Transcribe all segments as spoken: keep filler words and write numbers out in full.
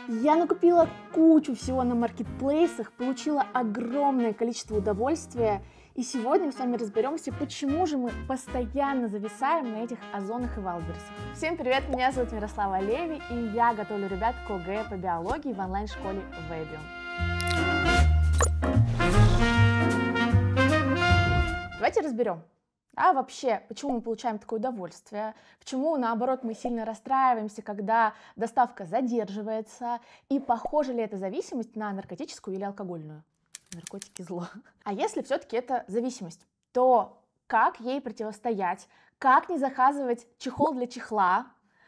Я накупила кучу всего на маркетплейсах, получила огромное количество удовольствия, и сегодня мы с вами разберемся, почему же мы постоянно зависаем на этих озонах и валбересах. Всем привет, меня зовут Мирослава Леви, и я готовлю ребят к ОГЭ по биологии в онлайн-школе Webium. Давайте разберем. А вообще, почему мы получаем такое удовольствие, почему, наоборот, мы сильно расстраиваемся, когда доставка задерживается, и похожа ли эта зависимость на наркотическую или алкогольную? Наркотики зло. А если все-таки это зависимость, то как ей противостоять, как не заказывать чехол для чехла,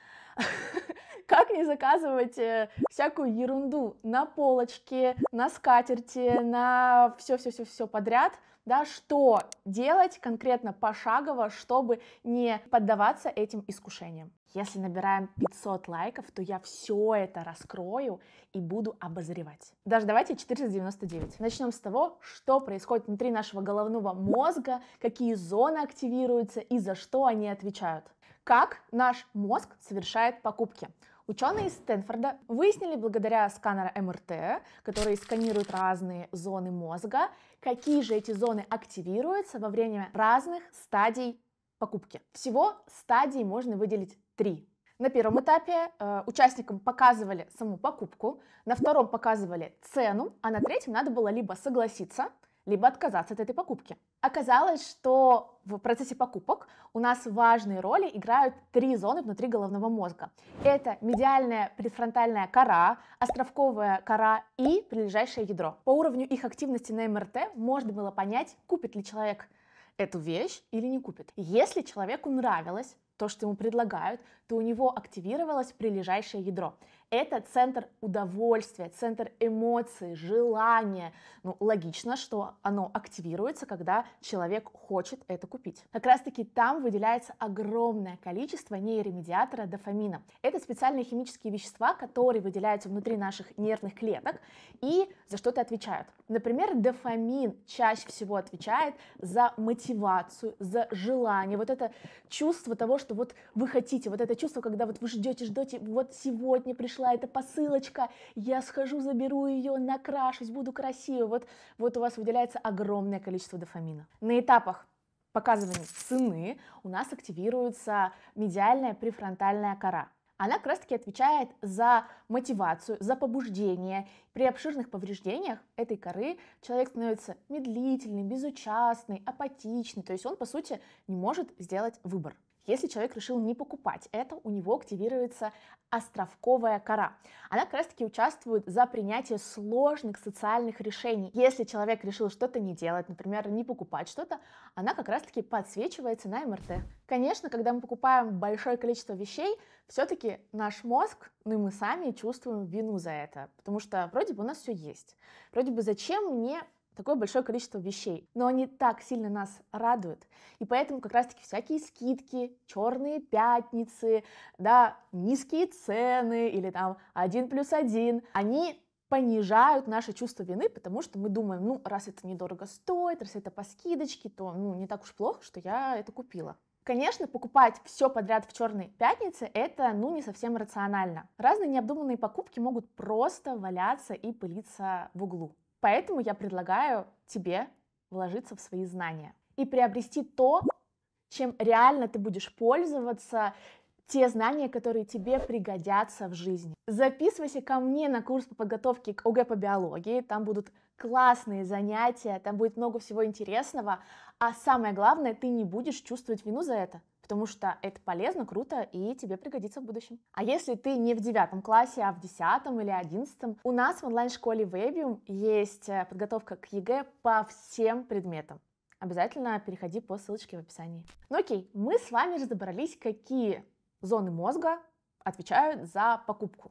как не заказывать э, всякую ерунду на полочке, на скатерти, на все-все-все-все подряд, да, что делать конкретно пошагово, чтобы не поддаваться этим искушениям. Если набираем пятьсот лайков, то я все это раскрою и буду обозревать. Даже давайте четыреста девяносто девять. Начнем с того, что происходит внутри нашего головного мозга, какие зоны активируются и за что они отвечают. Как наш мозг совершает покупки. Ученые из Стэнфорда выяснили благодаря сканеру эм эр тэ, который сканирует разные зоны мозга, какие же эти зоны активируются во время разных стадий покупки. Всего стадий можно выделить три. На первом этапе э, участникам показывали саму покупку, на втором показывали цену, а на третьем надо было либо согласиться, либо отказаться от этой покупки. Оказалось, что в процессе покупок у нас важные роли играют три зоны внутри головного мозга. Это медиальная префронтальная кора, островковая кора и прилежащее ядро. По уровню их активности на эм эр тэ можно было понять, купит ли человек эту вещь или не купит. Если человеку нравилось то, что ему предлагают, то у него активировалось прилежащее ядро. Это центр удовольствия, центр эмоций, желания. Ну, логично, что оно активируется, когда человек хочет это купить. Как раз таки там выделяется огромное количество нейромедиатора дофамина. Это специальные химические вещества, которые выделяются внутри наших нервных клеток и за что-то отвечают. Например, дофамин чаще всего отвечает за мотивацию, за желание. Вот это чувство того, что вот вы хотите, вот это чувство, когда вот вы ждете, ждете, вот сегодня пришла эта посылочка, я схожу, заберу ее, накрашусь, буду красивой. Вот, вот у вас выделяется огромное количество дофамина. На этапах показывания цены у нас активируется медиальная префронтальная кора. Она как раз таки отвечает за мотивацию, за побуждение. При обширных повреждениях этой коры человек становится медлительный, безучастный, апатичный, то есть он, по сути, не может сделать выбор. Если человек решил не покупать это, у него активируется островковая кора. Она как раз таки участвует за принятие сложных социальных решений. Если человек решил что-то не делать, например, не покупать что-то, она как раз таки подсвечивается на эм эр тэ. Конечно, когда мы покупаем большое количество вещей, все-таки наш мозг, ну и мы сами чувствуем вину за это, потому что вроде бы у нас все есть. Вроде бы зачем мне такое большое количество вещей, но они так сильно нас радуют, и поэтому как раз-таки всякие скидки, черные пятницы, да, низкие цены или там один плюс один, они понижают наше чувство вины, потому что мы думаем, ну, раз это недорого стоит, раз это по скидочке, то, ну, не так уж плохо, что я это купила. Конечно, покупать все подряд в черной пятнице – это, ну, не совсем рационально. Разные необдуманные покупки могут просто валяться и пылиться в углу. Поэтому я предлагаю тебе вложиться в свои знания и приобрести то, чем реально ты будешь пользоваться, те знания, которые тебе пригодятся в жизни. Записывайся ко мне на курс по подготовке к ОГЭ по биологии, там будут классные занятия, там будет много всего интересного, а самое главное, ты не будешь чувствовать вину за это, потому что это полезно, круто и тебе пригодится в будущем. А если ты не в девятом классе, а в десятом или одиннадцатом, у нас в онлайн-школе Webium есть подготовка к ЕГЭ по всем предметам. Обязательно переходи по ссылочке в описании. Ну окей, мы с вами разобрались, какие зоны мозга отвечают за покупку.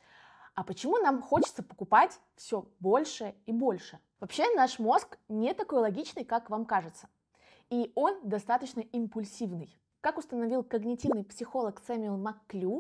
А почему нам хочется покупать все больше и больше? Вообще наш мозг не такой логичный, как вам кажется. И он достаточно импульсивный. Как установил когнитивный психолог Сэмюэл Макклю,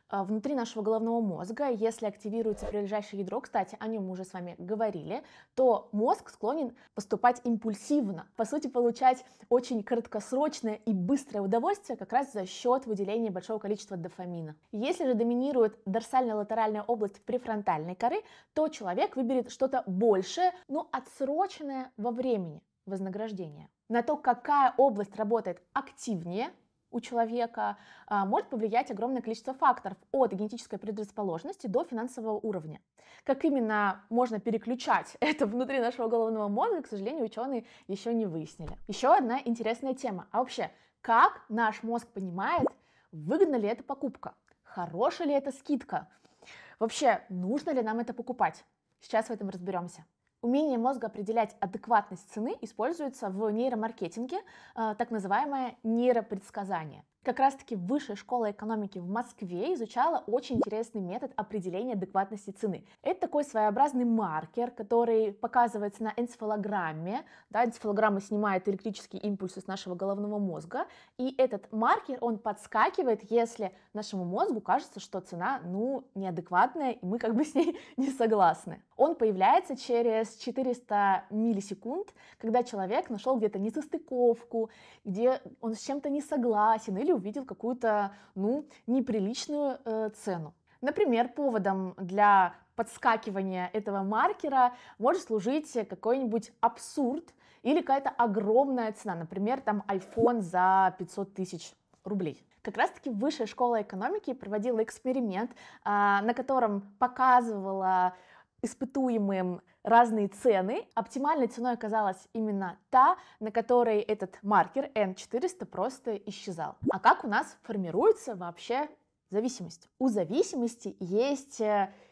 А, Внутри нашего головного мозга, если активируется прилежащее ядро, кстати, о нем мы уже с вами говорили, то мозг склонен поступать импульсивно, по сути, получать очень краткосрочное и быстрое удовольствие как раз за счет выделения большого количества дофамина. Если же доминирует дорсально-латеральная область префронтальной коры, то человек выберет что-то большее, но отсроченное во времени вознаграждения. На то, какая область работает активнее у человека, может повлиять огромное количество факторов, от генетической предрасположенности до финансового уровня. Как именно можно переключать это внутри нашего головного мозга, к сожалению, ученые еще не выяснили. Еще одна интересная тема. А вообще, как наш мозг понимает, выгодна ли эта покупка, хорошая ли это скидка, вообще нужно ли нам это покупать? Сейчас в этом разберемся. Умение мозга определять адекватность цены используется в нейромаркетинге, так называемое нейропредсказание. Как раз-таки Высшая школа экономики в Москве изучала очень интересный метод определения адекватности цены. Это такой своеобразный маркер, который показывается на энцефалограмме. Да, энцефалограмма снимает электрические импульсы с нашего головного мозга, и этот маркер, он подскакивает, если нашему мозгу кажется, что цена, ну, неадекватная, и мы как бы с ней не согласны. Он появляется через четыреста миллисекунд, когда человек нашел где-то несостыковку, где он с чем-то не согласен или увидел какую-то, ну, неприличную э, цену. Например, поводом для подскакивания этого маркера может служить какой-нибудь абсурд или какая-то огромная цена, например, там iPhone за пятьсот тысяч рублей. Как раз-таки Высшая школа экономики проводила эксперимент, э, на котором показывала испытуемым разные цены. Оптимальной ценой оказалась именно та, на которой этот маркер эн четыреста просто исчезал. А как у нас формируется вообще зависимость? У зависимости есть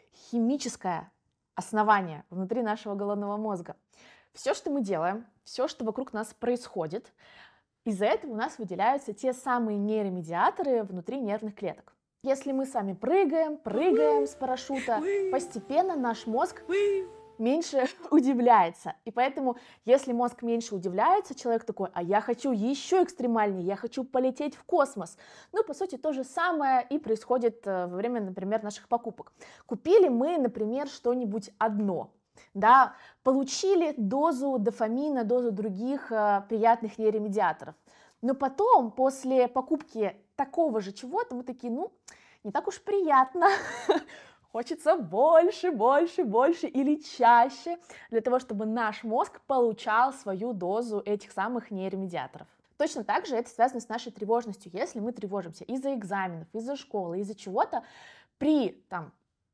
химическое основание внутри нашего головного мозга. Все, что мы делаем, все, что вокруг нас происходит, из-за этого у нас выделяются те самые нейромедиаторы внутри нервных клеток. Если мы с вами прыгаем, прыгаем с парашюта, постепенно наш мозг меньше удивляется. И поэтому, если мозг меньше удивляется, человек такой: а я хочу еще экстремальнее, я хочу полететь в космос. Ну, по сути, то же самое и происходит во время, например, наших покупок. Купили мы, например, что-нибудь одно, да, получили дозу дофамина, дозу других э, приятных нейромедиаторов. Но потом, после покупки такого же чего-то, мы такие: ну, не так уж приятно, хочется больше, больше, больше или чаще, для того, чтобы наш мозг получал свою дозу этих самых нейромедиаторов. Точно так же это связано с нашей тревожностью. Если мы тревожимся из-за экзаменов, из-за школы, из-за чего-то, при там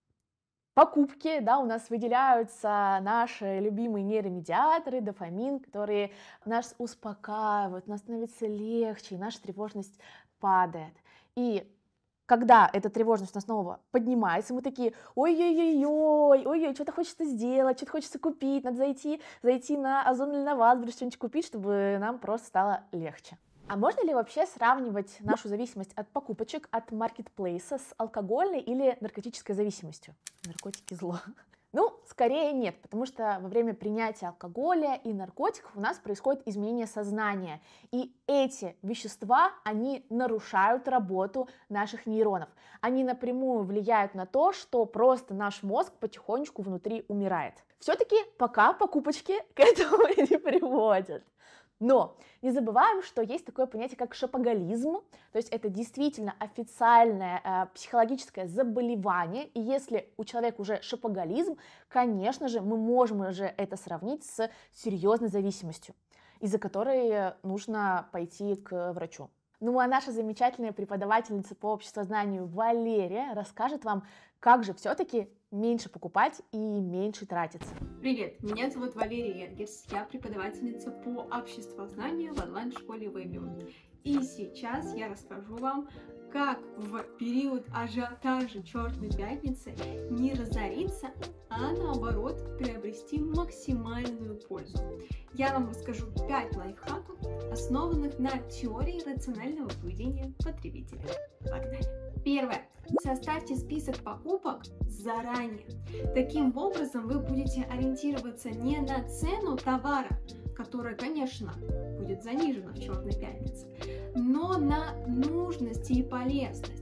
покупки, да, у нас выделяются наши любимые нейромедиаторы, дофамин, которые нас успокаивают, нас становится легче, и наша тревожность падает. И когда эта тревожность у нас снова поднимается, мы такие: ой-ой-ой-ой, ой-ой, что-то хочется сделать, что-то хочется купить, надо зайти, зайти на Озон или на Вазбрис, что-нибудь купить, чтобы нам просто стало легче. А можно ли вообще сравнивать нашу зависимость от покупочек, от маркетплейса с алкогольной или наркотической зависимостью? Наркотики зло. Ну, скорее нет, потому что во время принятия алкоголя и наркотиков у нас происходит изменение сознания, и эти вещества, они нарушают работу наших нейронов. Они напрямую влияют на то, что просто наш мозг потихонечку внутри умирает. Все-таки пока покупочки к этому не приводят. Но не забываем, что есть такое понятие, как шопоголизм, то есть это действительно официальное э, психологическое заболевание, и если у человека уже шопоголизм, конечно же, мы можем уже это сравнить с серьезной зависимостью, из-за которой нужно пойти к врачу. Ну а наша замечательная преподавательница по обществознанию Валерия расскажет вам, как же все-таки меньше покупать и меньше тратиться. Привет, меня зовут Валерия Энгельс, я преподавательница по обществознанию в онлайн-школе Webium. И сейчас я расскажу вам, как в период ажиотажа Черной пятницы не разориться, а наоборот приобрести максимальную пользу. Я вам расскажу пять лайфхаков, основанных на теории рационального поведения потребителя. Погнали! Первое. Составьте список покупок заранее. Таким образом вы будете ориентироваться не на цену товара, которая, конечно, будет занижена в Черной пятнице, но на нужность и полезность.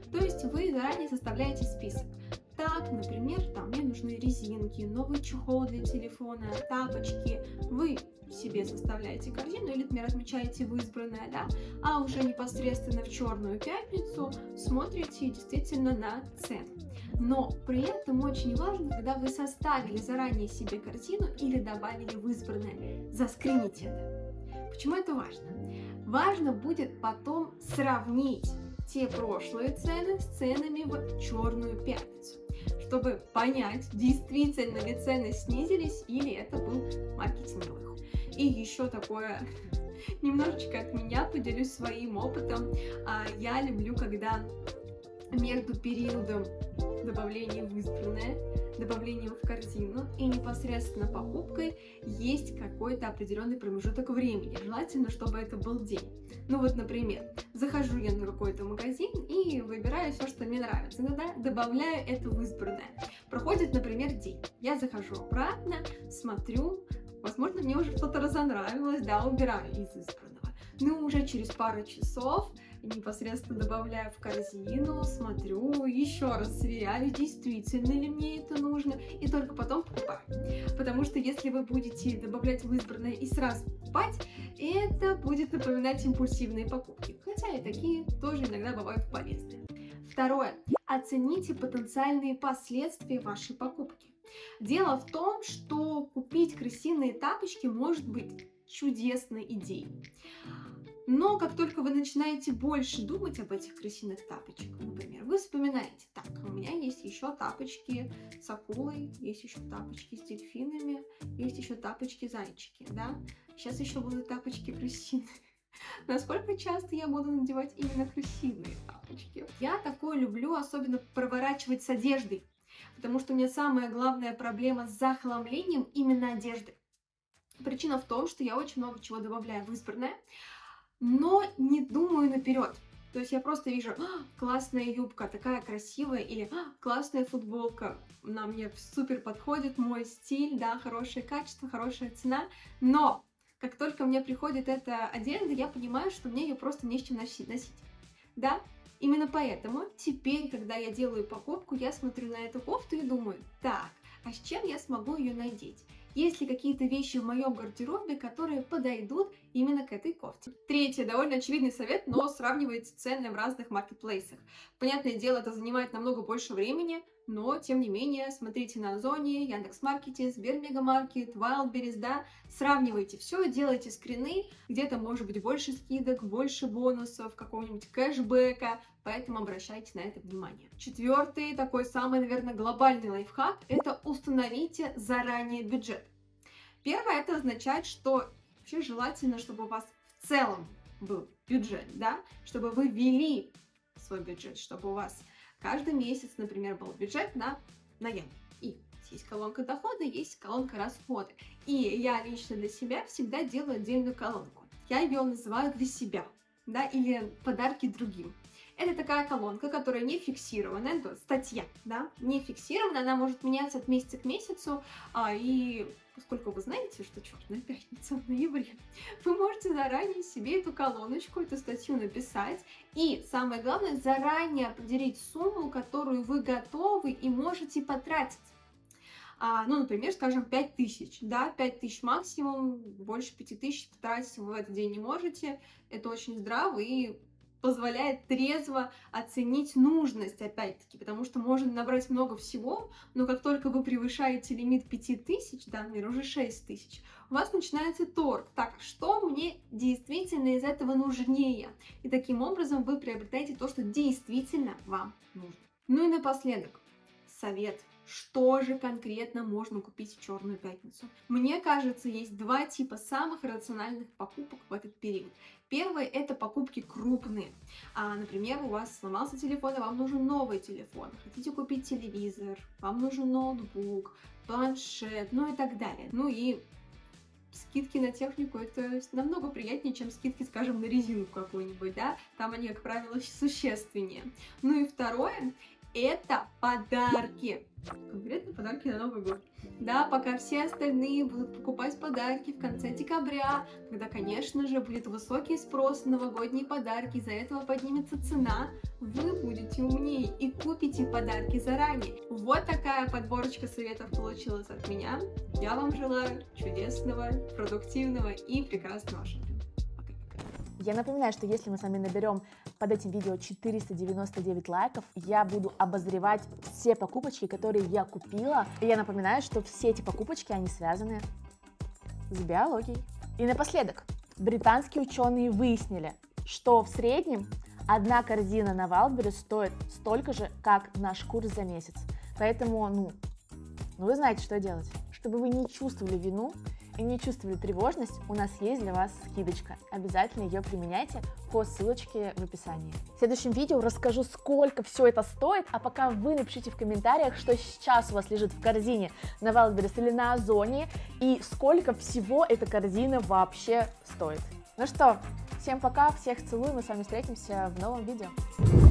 То есть вы заранее составляете список. Так, например, там мне нужны резинки, новый чехол для телефона, тапочки. Вы себе составляете корзину или, например, отмечаете в избранное, да, а уже непосредственно в черную пятницу смотрите действительно на цены. Но при этом очень важно, когда вы составили заранее себе корзину или добавили в избранное, заскрините это. Почему это важно? Важно будет потом сравнить те прошлые цены с ценами в черную пятницу, чтобы понять, действительно ли цены снизились или это был маркетинговый ход. И еще такое, немножечко от меня поделюсь своим опытом. Я люблю, когда между периодом добавления в избранное, добавлением в корзину и непосредственно покупкой есть какой-то определенный промежуток времени. Желательно, чтобы это был день. Ну вот, например, захожу я на какой-то магазин и выбираю все, что мне нравится. Иногда добавляю это в избранное. Проходит, например, день. Я захожу обратно, смотрю, возможно, мне уже что-то разонравилось, да, убираю из избранного. Ну, уже через пару часов непосредственно добавляю в корзину, смотрю, еще раз сверяю, действительно ли мне это нужно, и только потом покупаю. Потому что если вы будете добавлять в избранное и сразу покупать, это будет напоминать импульсивные покупки. Хотя и такие тоже иногда бывают полезные. Второе. Оцените потенциальные последствия вашей покупки. Дело в том, что купить крысиные тапочки может быть чудесной идеей. Но как только вы начинаете больше думать об этих крысиных тапочках, например, вы вспоминаете, так, у меня есть еще тапочки с акулой, есть еще тапочки с дельфинами, есть еще тапочки-зайчики, да? Сейчас еще будут тапочки крысиные. Насколько часто я буду надевать именно крысиные тапочки? Я такое люблю, особенно проворачивать с одеждой, потому что у меня самая главная проблема с захламлением именно одежды. Причина в том, что я очень много чего добавляю в избранное, но не думаю наперед. То есть я просто вижу, а, классная юбка, такая красивая, или а, классная футболка, она мне супер подходит, мой стиль, да, хорошее качество, хорошая цена. Но как только мне приходит эта одежда, я понимаю, что мне ее просто не с чем носить. носить. Да, именно поэтому теперь, когда я делаю покупку, я смотрю на эту кофту и думаю, так, а с чем я смогу ее надеть? Есть ли какие-то вещи в моем гардеробе, которые подойдут именно к этой кофте? Третье, довольно очевидный совет, но сравнивайте цены в разных маркетплейсах. Понятное дело, это занимает намного больше времени, но, тем не менее, смотрите на Озоне, Яндекс.Маркете, Сбермегамаркет, Wildberries, да, сравнивайте все, делайте скрины, где-то может быть больше скидок, больше бонусов, какого-нибудь кэшбэка, поэтому обращайте на это внимание. Четвертый, такой самый, наверное, глобальный лайфхак, это установите заранее бюджет. Первое, это означает, что вообще желательно, чтобы у вас в целом был бюджет, да, чтобы вы вели свой бюджет, чтобы у вас каждый месяц, например, был бюджет на ноябрь. И есть колонка дохода, есть колонка расходы. И я лично для себя всегда делаю отдельную колонку. Я ее называю для себя, да, или подарки другим. Это такая колонка, которая не фиксированная, это статья, да, не фиксированная, она может меняться от месяца к месяцу, а, и поскольку вы знаете, что Черная пятница в ноябре, вы можете заранее себе эту колоночку, эту статью написать, и самое главное, заранее определить сумму, которую вы готовы и можете потратить. А, ну, например, скажем, пять тысяч, да, пять тысяч максимум, больше пяти тысяч потратить вы в этот день не можете, это очень здраво и позволяет трезво оценить нужность, опять-таки, потому что можно набрать много всего, но как только вы превышаете лимит пяти тысяч, да, например, уже шесть тысяч, у вас начинается торг. Так, что мне действительно из этого нужнее? И таким образом вы приобретаете то, что действительно вам нужно. Ну и напоследок, совет. Что же конкретно можно купить в Черную пятницу? Мне кажется, есть два типа самых рациональных покупок в этот период. Первый – это покупки крупные. А, например, у вас сломался телефон, и вам нужен новый телефон. Хотите купить телевизор, вам нужен ноутбук, планшет, ну и так далее. Ну и скидки на технику – это намного приятнее, чем скидки, скажем, на резинку какую-нибудь, да? Там они, как правило, существеннее. Ну и второе – это подарки. Конкретно подарки на Новый год. Да, пока все остальные будут покупать подарки в конце декабря, когда, конечно же, будет высокий спрос на новогодние подарки, из-за этого поднимется цена, вы будете умнее и купите подарки заранее. Вот такая подборочка советов получилась от меня. Я вам желаю чудесного, продуктивного и прекрасного шопинга. Я напоминаю, что если мы с вами наберем под этим видео четыреста девяносто девять лайков, я буду обозревать все покупочки, которые я купила. И я напоминаю, что все эти покупочки, они связаны с биологией. И напоследок, британские ученые выяснили, что в среднем одна корзина на Wildberries стоит столько же, как наш курс за месяц. Поэтому, ну, ну вы знаете, что делать. Чтобы вы не чувствовали вину и не чувствовали тревожность, у нас есть для вас скидочка. Обязательно ее применяйте по ссылочке в описании. В следующем видео расскажу, сколько все это стоит, а пока вы напишите в комментариях, что сейчас у вас лежит в корзине на Wildberries или на Озоне, и сколько всего эта корзина вообще стоит. Ну что, всем пока, всех целую, мы с вами встретимся в новом видео.